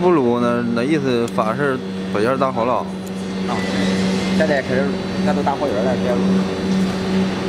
不撸那意思法是把烟打好了。 啊，现在开始咱都打好烟了，别撸。